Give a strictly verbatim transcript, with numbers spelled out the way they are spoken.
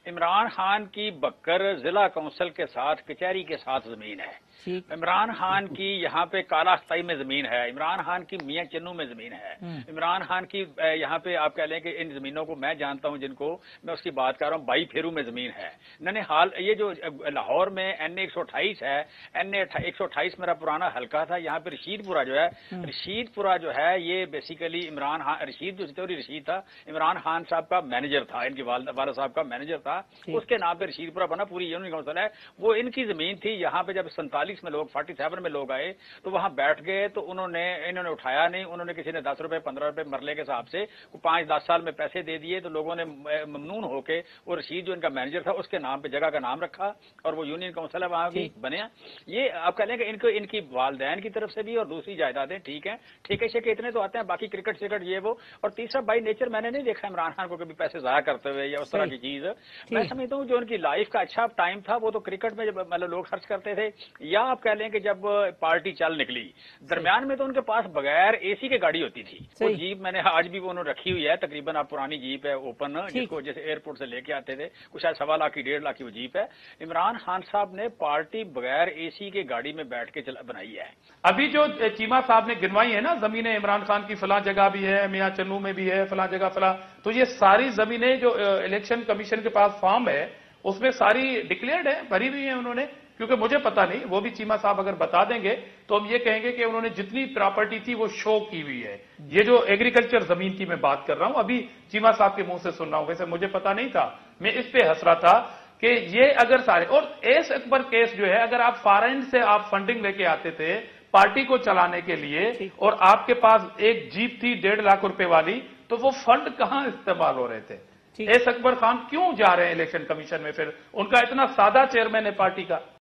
इमरान खान की बक्कर जिला काउंसिल के साथ कचहरी के साथ जमीन है। इमरान खान की यहाँ पे कालाख्ताई में जमीन है। इमरान खान की मियां चन्नू में जमीन है। इमरान खान की यहाँ पे आप कह लें कि इन जमीनों को मैं जानता हूँ, जिनको मैं उसकी बात कर रहा हूँ, बाई फेरू में जमीन है। मैंने हाल ये जो लाहौर में एन ए एक सौ अट्ठाईस है, एन ए एक सौ अट्ठाईस मेरा पुराना हल्का था। यहाँ पे रशीदपुरा जो है, रशीदपुरा जो है ये बेसिकली इमरान खान, रशीद जो चितौरी रशीद था, इमरान खान साहब का मैनेजर था, इनकी वाला साहब का मैनेजर था। उसके नाम पे रशीदपुरा बना, पूरी यूनियन काउंसिल है। वो इनकी जमीन थी। यहाँ पे जब सैंतालीस में लोग सैंतालीस में लोग आए तो वहां बैठ गए, तो उन्होंने इन्होंने उठाया नहीं। उन्होंने किसी ने दस रुपए पंद्रह रुपए मरले के हिसाब से पांच दस साल में पैसे दे दिए। तो लोगों ने ममनून होके वो रशीद जो इनका मैनेजर था उसके नाम पे जगह का नाम रखा और वो यूनियन काउंसिल है वहां की बने। ये आप कह लेंगे इनको इनकी वालदैन की तरफ से भी और दूसरी जायदादें ठीक है, ठेके शेके इतने तो आते हैं, बाकी क्रिकेट श्रिकेट ये वो। और तीसरा बाई नेचर मैंने नहीं देखा इमरान खान को कभी पैसे जाया करते हुए या उस तरह की चीज। मैं समझता हूँ जो उनकी लाइफ का अच्छा टाइम था वो तो क्रिकेट में जब मतलब लोग खर्च करते थे, या आप कह लें कि जब पार्टी चल निकली। दरमियान में तो उनके पास बगैर एसी के गाड़ी होती थी। वो जीप मैंने आज भी वो उन्होंने रखी हुई है, तकरीबन आप पुरानी जीप है ओपन, जिसको जैसे एयरपोर्ट से लेके आते थे, कुछ शायद सवा लाख की डेढ़ लाख की वो जीप है। इमरान खान साहब ने पार्टी बगैर एसी के गाड़ी में बैठ के बनाई है। अभी जो चीमा साहब ने गिनवाई है ना जमीनें, इमरान खान की फला जगह भी है, मियां चन्नू में भी है, फला जगह फला, तो ये सारी जमीनें जो इलेक्शन कमीशन के पास फॉर्म है उसमें सारी डिक्लेयर्ड है, भरी हुई है उन्होंने। क्योंकि मुझे पता नहीं, वो भी चीमा साहब अगर बता देंगे तो हम ये कहेंगे कि उन्होंने जितनी प्रॉपर्टी थी वो शो की हुई है। ये जो एग्रीकल्चर जमीन की मैं बात कर रहा हूं, अभी चीमा साहब के मुंह से सुन रहा हूं, वैसे मुझे पता नहीं था, मैं इस पे हंस रहा था कि ये अगर सारे, और एस अकबर केस जो है, अगर आप फॉरेन से आप फंडिंग लेके आते थे पार्टी को चलाने के लिए और आपके पास एक जीप थी डेढ़ लाख रुपए वाली, तो वो फंड कहां इस्तेमाल हो रहे थे? एस अकबर खान क्यों जा रहे हैं इलेक्शन कमीशन में? फिर उनका इतना सादा चेयरमैन है पार्टी का।